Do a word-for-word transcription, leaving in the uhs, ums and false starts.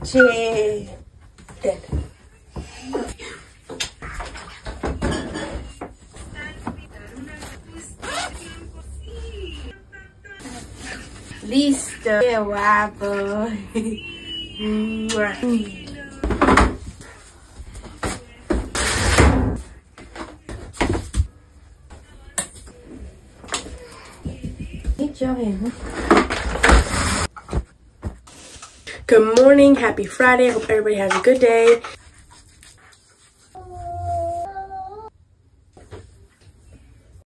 leche. Dead. Listo. Qué guapo. Good morning, happy Friday. I hope everybody has a good day.